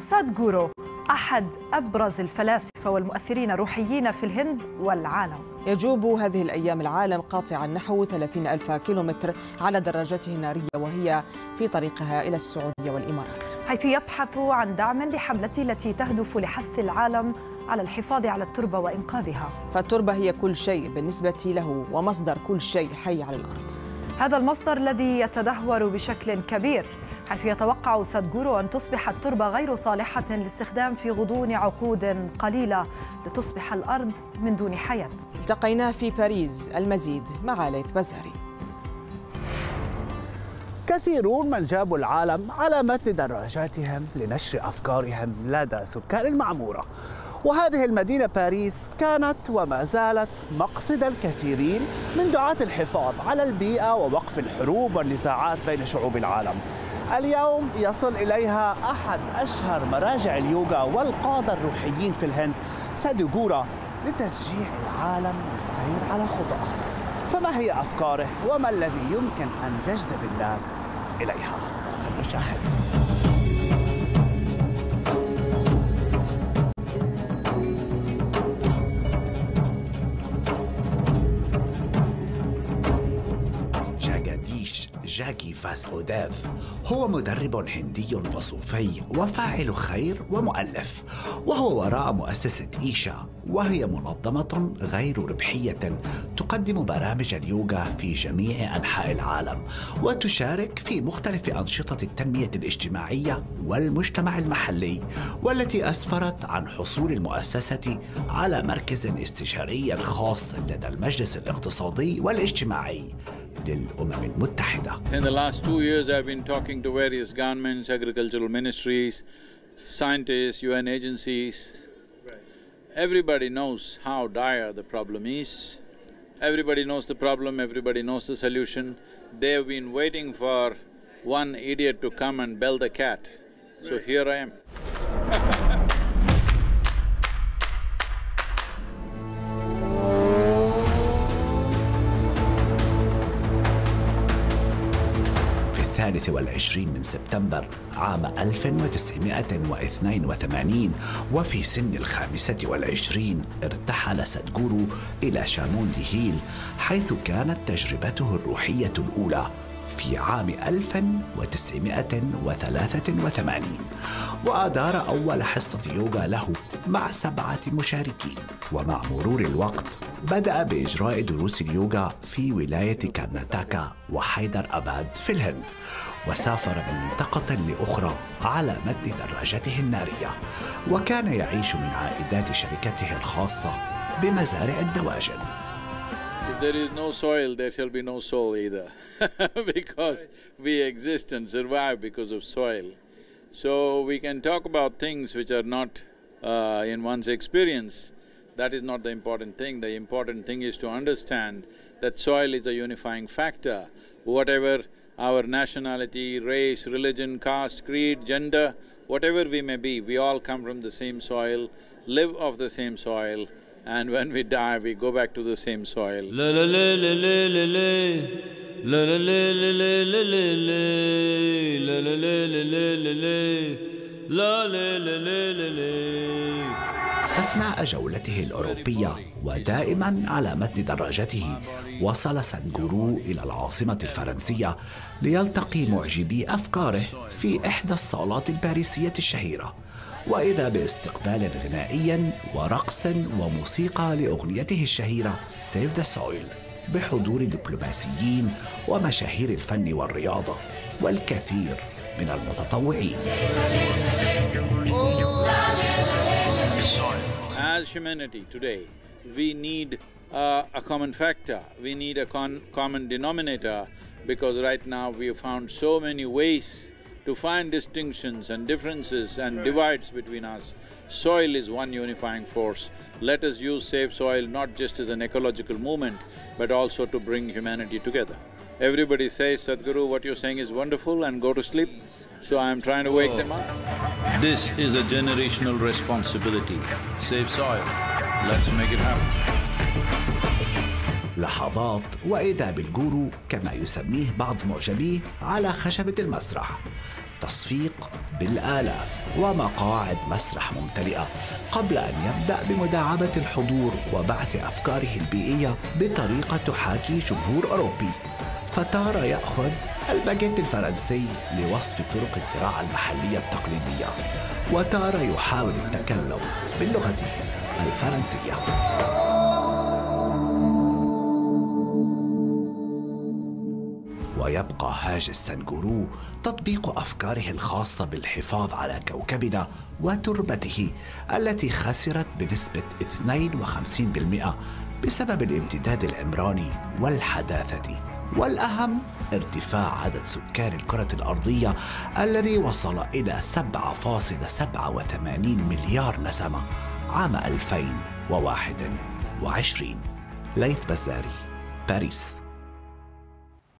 سادغورو أحد أبرز الفلاسفة والمؤثرين الروحيين في الهند والعالم. يجوب هذه الأيام العالم قاطعا نحو 30,000 كيلومتر على دراجته النارية وهي في طريقها إلى السعودية والإمارات، حيث يبحث عن دعم لحملته التي تهدف لحث العالم على الحفاظ على التربة وإنقاذها. فالتربة هي كل شيء بالنسبة له ومصدر كل شيء حي على الأرض. هذا المصدر الذي يتدهور بشكل كبير، حيث يتوقع سادغورو أن تصبح التربة غير صالحة للاستخدام في غضون عقود قليلة لتصبح الأرض من دون حياة. التقينا في باريس، المزيد مع ليث بزاري. كثيرون من جابوا العالم على متن دراجاتهم لنشر أفكارهم لدى سكان المعمورة، وهذه المدينة باريس كانت وما زالت مقصد الكثيرين من دعاة الحفاظ على البيئة ووقف الحروب والنزاعات بين شعوب العالم. اليوم يصل إليها أحد أشهر مراجع اليوغا والقادة الروحيين في الهند، سادغورو، لتشجيع العالم للسير على خطاه. فما هي أفكاره وما الذي يمكن أن يجذب الناس إليها؟ فلنشاهد. جاكي فاسوديف هو مدرب هندي وصوفي وفاعل خير ومؤلف، وهو وراء مؤسسة إيشا، وهي منظمة غير ربحية تقدم برامج اليوغا في جميع أنحاء العالم، وتشارك في مختلف أنشطة التنمية الاجتماعية والمجتمع المحلي، والتي أسفرت عن حصول المؤسسة على مركز استشاري خاص لدى المجلس الاقتصادي والاجتماعي للأمم المتحدة. In the last 2 years I've been talking to various governments, agricultural ministries, scientists, UN agencies. Everybody knows how dire the problem is. Everybody knows the problem, everybody knows the solution. They've been waiting for one idiot to come and bell the cat. So here I am. في 23 من سبتمبر عام 1982 وفي سن 25 ارتحل سادغورو إلى شاموندي هيل، حيث كانت تجربته الروحية الأولى في عام 1983، وأدار أول حصة يوغا له مع 7 مشاركين. ومع مرور الوقت بدأ بإجراء دروس اليوغا في ولاية كارناتاكا وحيدر أباد في الهند، وسافر من منطقة لأخرى على متن دراجته النارية، وكان يعيش من عائدات شركته الخاصة بمزارع الدواجن. If there is no soil, there shall be no soul either because we exist and survive because of soil. So we can talk about things which are not in one's experience. That is not the important thing. The important thing is to understand that soil is a unifying factor. Whatever our nationality, race, religion, caste, creed, gender, whatever we may be, we all come from the same soil, live off the same soil, and when we die, we go back to the same soil. أثناء جولته الأوروبية ودائما على متن دراجته، وصل سادغورو إلى العاصمة الفرنسية ليلتقي معجبي أفكاره في إحدى الصالات الباريسية الشهيرة، وإذا باستقبال غنائي ورقص وموسيقى لأغنيته الشهيرة Save the Soil، بحضور دبلوماسيين ومشاهير الفن والرياضة والكثير من المتطوعين. As humanity today, we need a common factor, we need a common denominator, because right now we have found so many ways to find distinctions and differences and divides between us. Soil is one unifying force. Let us use Save Soil not just as an ecological movement, but also to bring humanity together. Everybody says, Sadhguru, what you're saying is wonderful, and go to sleep. So I'm trying to wake them up. This is a generational responsibility. Save soil. Let's make it happen. لحظات وإذا بالجورو كما يسميه بعض معجبيه على خشبة المسرح، تصفيق بالآلاف. ومقاعد مسرح ممتلئة قبل أن يبدأ بمداعبة الحضور وبعث أفكاره البيئية بطريقة تحاكي جمهور أوروبي. فتارة يأخذ الباجيت الفرنسي لوصف طرق الزراعة المحلية التقليدية، وتارة يحاول التكلم باللغة الفرنسية. ويبقى هاجس سنغورو تطبيق أفكاره الخاصة بالحفاظ على كوكبنا وتربته التي خسرت بنسبة 52% بسبب الامتداد العمراني والحداثة، والأهم ارتفاع عدد سكان الكرة الأرضية الذي وصل إلى 7.87 مليار نسمة عام 2021. ليث بزاري، باريس.